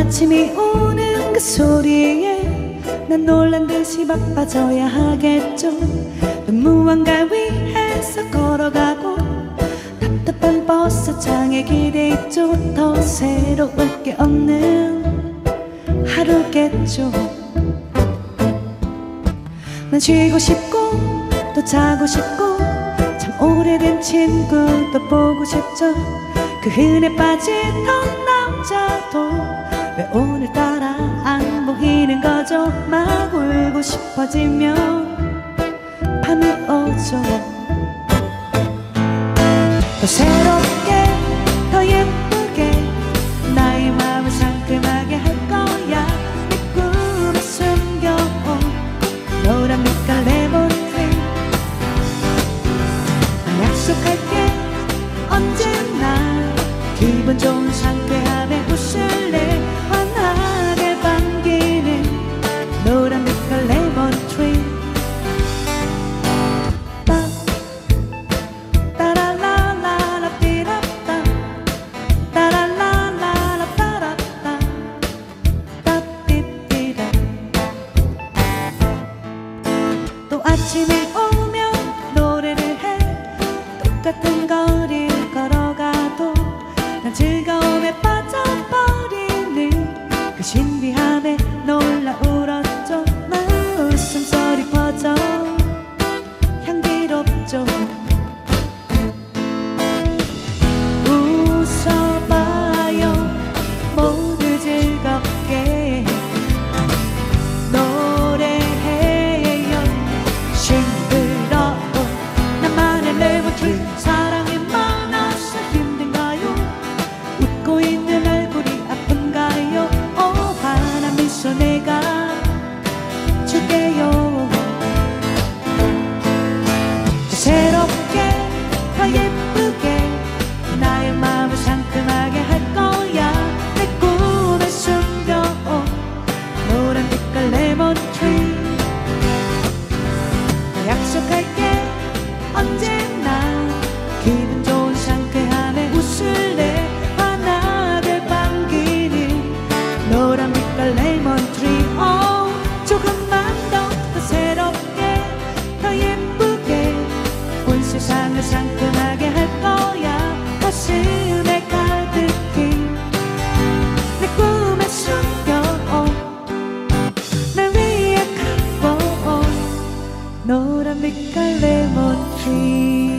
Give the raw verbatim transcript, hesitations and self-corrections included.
아침이 오는 그 소리에 난 놀란 듯이 바빠져야 하겠죠. 무언가 위해서 걸어가고 답답한 버스장에 기대있죠. 더 새로울 게 없는 하루겠죠. 난 쉬고 싶고 또 자고 싶고 참 오래된 친구도 보고 싶죠. 그 흔해 빠진 던 남자도 왜 오늘따라 안 보이는 거죠. 막 울고 싶어지면 밤이 오죠. 더 새롭게 더 예쁘게 나의 마음을 상큼하게 할 거야. 내 꿈에 숨겨온 노란 빛깔 레몬트리. 난 약속할게 언제나 기분 좋은 상쾌함에 웃을래. 환하게 반기는 노란 빛깔 레몬트리. 따라라라라 삐라따 따라라라라 따라따 따띠띠라. 또 아침에 오면 노래를 해. 똑같은 거리를 걸어가도 난 즐거움에 빠져버리는 그 신비함에 놀라 울었죠. 막 웃음소리 퍼져 향기롭죠. 웃어봐요 모두 즐겁게 노래해요. 싱그러운 나만의 레몬트리. 사랑이 많아서 힘든가요? 웃고 있는 얼굴이 아픈가요? 오 환한 미소 내가 줄게요. 더 새롭게 더 예쁘게 나의 마음을 상큼하게 할 거야. 내 꿈에 숨겨온 노란 빛깔 레몬트리. 약속할게 언제나 기분 좋은 상쾌함에 웃을래. 환하게 반기는 노란 빛깔 레몬트리. 어, 조금만 더 더 새롭게 더 예쁘게 온 세상을 상큼하게 할 거야. 가슴에 가득히 내 꿈에 숨겨온 날 위해 갖고 온 노란 빛깔 레몬트리.